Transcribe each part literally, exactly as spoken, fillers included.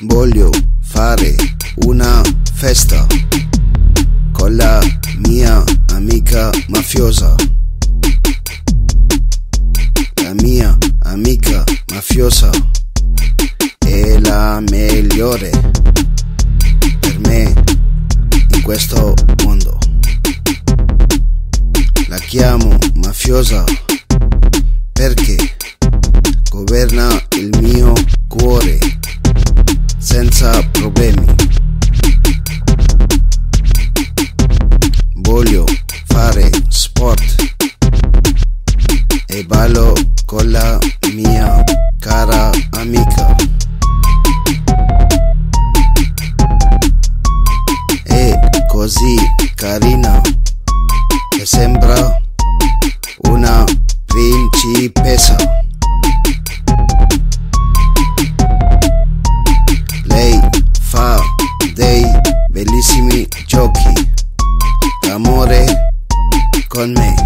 Voglio fare una festa con la mia amica mafiosa. La mia amica mafiosa è la migliore per me in questo mondo. La chiamo mafiosa perché governa il mio cuore senza problemi. Voglio fare sport e ballo con la mia cara amica. È così carina che sembra una principessa. Lei fa dei bellissimi giochi d'amore con me.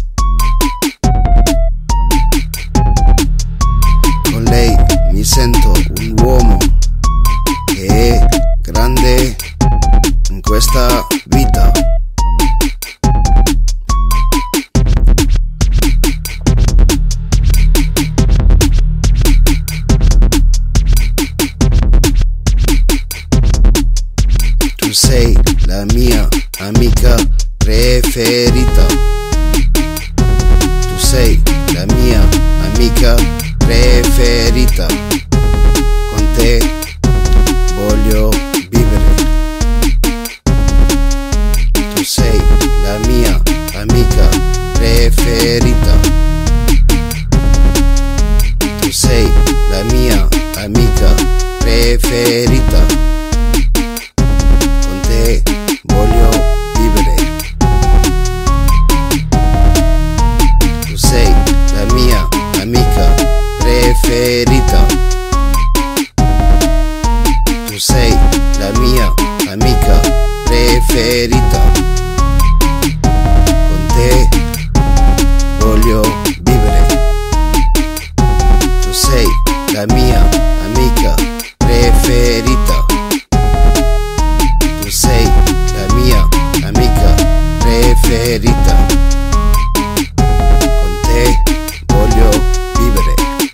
Con lei mi sento un uomo che è grande in questa vita. Tu sei la mia amica preferita. Tu sei la mia amica preferita. Con te voglio vivere. Tu sei la mia amica preferita. Tu sei la mia amica preferita. Voglio vivere. Tu sei la mia amica preferita. Tu sei la mia amica preferita. Con te voglio vivere. Tu sei la mia amica preferita. Tu sei la mia amica preferita. Con te voglio vivere.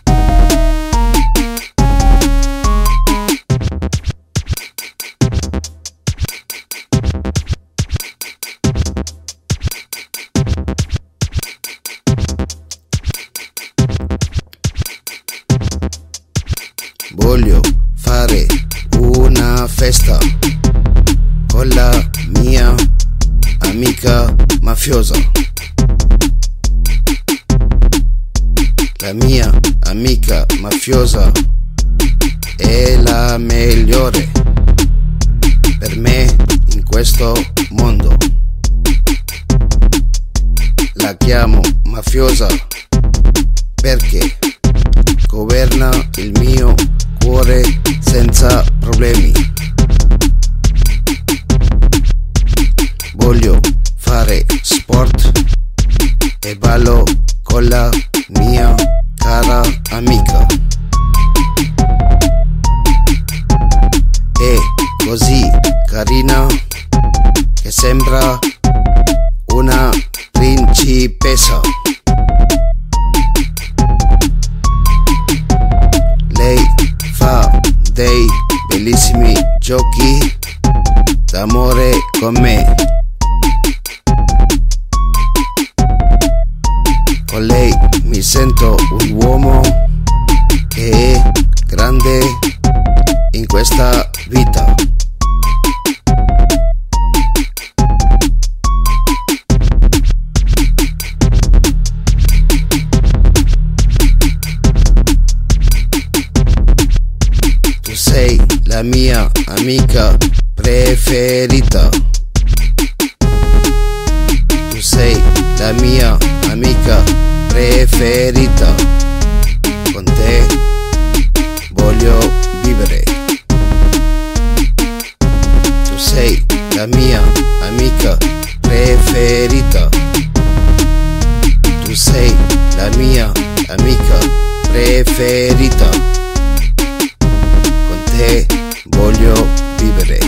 Voglio fare una festa con la mia amica mafiosa. La mia amica mafiosa è la migliore per me in questo mondo. La chiamo mafiosa perché governa il mio cuore senza problemi. Voglio fare sport e ballo con la mia cara amica. È così carina che sembra una principessa. Lei fa dei bellissimi giochi d'amore con me. Con lei mi sento un uomo che è grande in questa vita. Tu sei la mia amica preferita. Tu sei la mia amica preferita. Con te voglio vivere. Tu sei la mia amica preferita. Tu sei la mia amica preferita. Con te voglio vivere.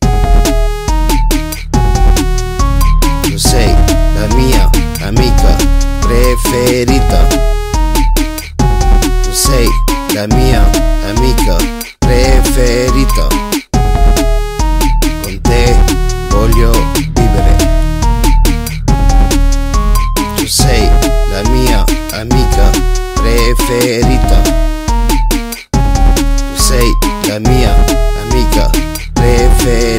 Tu sei la mia amica preferita. Tu sei la mia amica preferita. Con te voglio vivere. Tu sei la mia amica preferita. Tu sei la mia amica preferita.